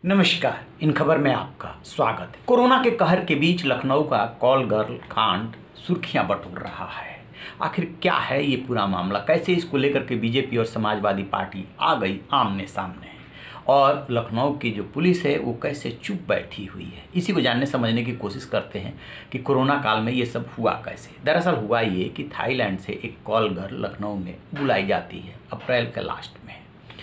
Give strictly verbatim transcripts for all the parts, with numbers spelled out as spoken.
नमस्कार। इन खबर में आपका स्वागत है। कोरोना के कहर के बीच लखनऊ का कॉल गर्ल कांड सुर्खियां बटोर रहा है। आखिर क्या है ये पूरा मामला, कैसे इसको लेकर के बीजेपी और समाजवादी पार्टी आ गई आमने सामने, और लखनऊ की जो पुलिस है वो कैसे चुप बैठी हुई है, इसी को जानने समझने की कोशिश करते हैं कि कोरोना काल में ये सब हुआ कैसे। दरअसल हुआ ये कि थाईलैंड से एक कॉल गर्ल लखनऊ में बुलाई जाती है अप्रैल के लास्ट में।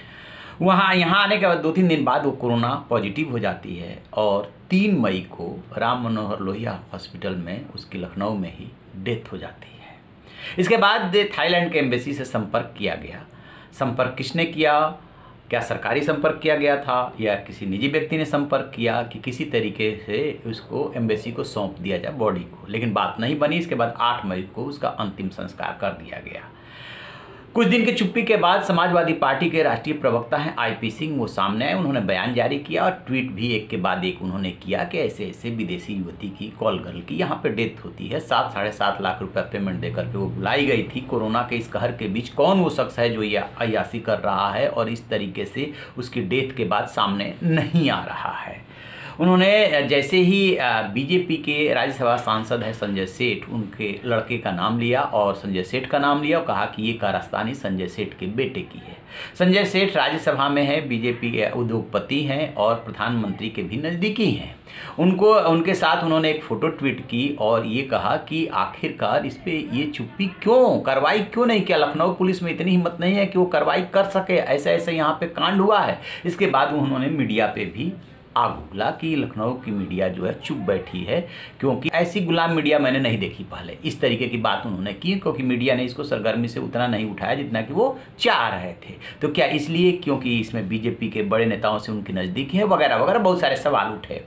वहाँ यहाँ आने के बाद दो तीन दिन बाद वो कोरोना पॉजिटिव हो जाती है और तीन मई को राम मनोहर लोहिया हॉस्पिटल में उसकी लखनऊ में ही डेथ हो जाती है। इसके बाद थाईलैंड के एम्बेसी से संपर्क किया गया। संपर्क किसने किया? क्या सरकारी संपर्क किया गया था या किसी निजी व्यक्ति ने संपर्क किया कि किसी तरीके से उसको एम्बेसी को सौंप दिया जाए बॉडी को, लेकिन बात नहीं बनी। इसके बाद आठ मई को उसका अंतिम संस्कार कर दिया गया। कुछ दिन की चुप्पी के बाद समाजवादी पार्टी के राष्ट्रीय प्रवक्ता हैं आई पी सिंह, वो सामने आए। उन्होंने बयान जारी किया और ट्वीट भी एक के बाद एक उन्होंने किया कि ऐसे ऐसे विदेशी युवती की कॉल गर्ल की यहाँ पे डेथ होती है, सात साढ़े सात लाख रुपए पेमेंट देकर के वो बुलाई गई थी। कोरोना के इस कहर के बीच कौन वो शख्स है जो ये अय्याशी कर रहा है और इस तरीके से उसकी डेथ के बाद सामने नहीं आ रहा है। उन्होंने जैसे ही बीजेपी के राज्यसभा सांसद है संजय सेठ, उनके लड़के का नाम लिया और संजय सेठ का नाम लिया और कहा कि ये कारस्तानी संजय सेठ के बेटे की है। संजय सेठ राज्यसभा में है, बीजेपी के उद्योगपति हैं और प्रधानमंत्री के भी नज़दीकी हैं। उनको उनके साथ उन्होंने एक फ़ोटो ट्वीट की और ये कहा कि आखिरकार इस पे ये चुप्पी क्यों, कार्रवाई क्यों नहीं किया? लखनऊ पुलिस में इतनी हिम्मत नहीं है कि वो कार्रवाई कर सके, ऐसा ऐसा यहाँ पे कांड हुआ है। इसके बाद उन्होंने मीडिया पे भी आग उगला कि लखनऊ की मीडिया जो है चुप बैठी है, क्योंकि ऐसी गुलाम मीडिया मैंने नहीं देखी पहले। इस तरीके की बात उन्होंने की क्योंकि मीडिया ने इसको सरगर्मी से उतना नहीं उठाया जितना कि वो चाह रहे थे। तो क्या इसलिए क्योंकि इसमें बीजेपी के बड़े नेताओं से उनकी नज़दीकी है वगैरह वगैरह बहुत सारे सवाल उठे।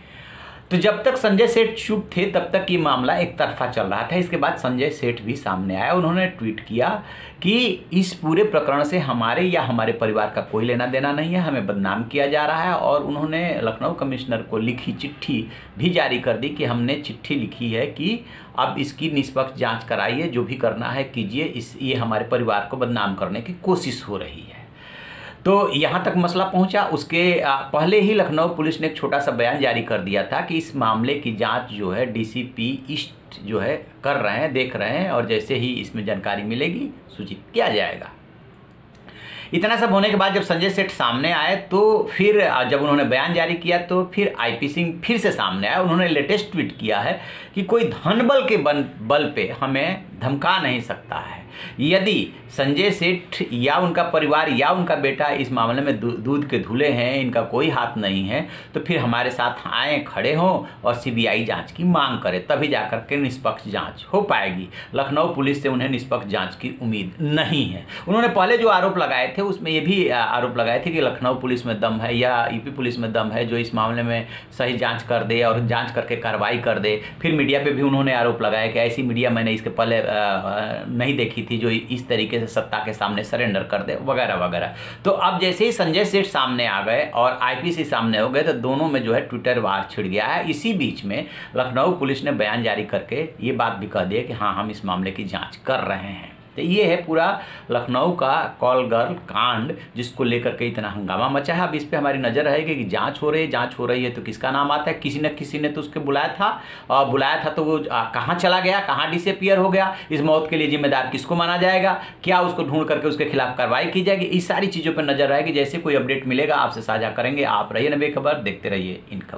तो जब तक संजय सेठ चुप थे तब तक ये मामला एक तरफा चल रहा था। इसके बाद संजय सेठ भी सामने आया। उन्होंने ट्वीट किया कि इस पूरे प्रकरण से हमारे या हमारे परिवार का कोई लेना देना नहीं है, हमें बदनाम किया जा रहा है। और उन्होंने लखनऊ कमिश्नर को लिखी चिट्ठी भी जारी कर दी कि हमने चिट्ठी लिखी है कि अब इसकी निष्पक्ष जांच कराइए, जो भी करना है कीजिए, इस ये हमारे परिवार को बदनाम करने की कोशिश हो रही है। तो यहाँ तक मसला पहुँचा। उसके पहले ही लखनऊ पुलिस ने एक छोटा सा बयान जारी कर दिया था कि इस मामले की जांच जो है डी सी पी ईस्ट जो है कर रहे हैं, देख रहे हैं, और जैसे ही इसमें जानकारी मिलेगी सूचित किया जाएगा। इतना सब होने के बाद जब संजय सेठ सामने आए तो फिर जब उन्होंने बयान जारी किया तो फिर आई पी सिंह फिर से सामने आया। उन्होंने लेटेस्ट ट्वीट किया है कि कोई धनबल के बल बल पे हमें धमका नहीं सकता है। यदि संजय सेठ या उनका परिवार या उनका बेटा इस मामले में दूध के धुले हैं, इनका कोई हाथ नहीं है, तो फिर हमारे साथ आए, खड़े हों और सी बी आई जांच की मांग करें, तभी जाकर के निष्पक्ष जांच हो पाएगी। लखनऊ पुलिस से उन्हें निष्पक्ष जांच की उम्मीद नहीं है। उन्होंने पहले जो आरोप लगाए थे उसमें ये भी आरोप लगाए थे कि लखनऊ पुलिस में दम है या यूपी पुलिस में दम है जो इस मामले में सही जाँच कर दे और जाँच करके कार्रवाई कर दे। फिर मीडिया पर भी उन्होंने आरोप लगाया कि ऐसी मीडिया मैंने इसके पहले नहीं देखी थी जो इस तरीके से सत्ता के सामने सरेंडर कर दे वगैरह वगैरह। तो अब जैसे ही संजय सेठ सामने आ गए और आई पी सी सामने हो गए तो दोनों में जो है ट्विटर वार छिड़ गया है। इसी बीच में लखनऊ पुलिस ने बयान जारी करके ये बात भी कह दी है कि हाँ, हम इस मामले की जांच कर रहे हैं। तो ये है पूरा लखनऊ का कॉल गर्ल कांड जिसको लेकर के इतना हंगामा मचा है। अब इस पे हमारी नज़र रहेगी कि जांच हो रही है, जांच हो रही है तो किसका नाम आता है। किसी न किसी ने तो उसके बुलाया था और बुलाया था तो वो कहाँ चला गया, कहाँ डिसअपीयर हो गया, इस मौत के लिए जिम्मेदार किसको माना जाएगा, क्या उसको ढूंढ करके उसके खिलाफ कार्रवाई की जाएगी। इस सारी चीज़ों पर नजर रहेगी। जैसे कोई अपडेट मिलेगा आपसे साझा करेंगे। आप रहिए ना बेखबर, देखते रहिए इन खबर।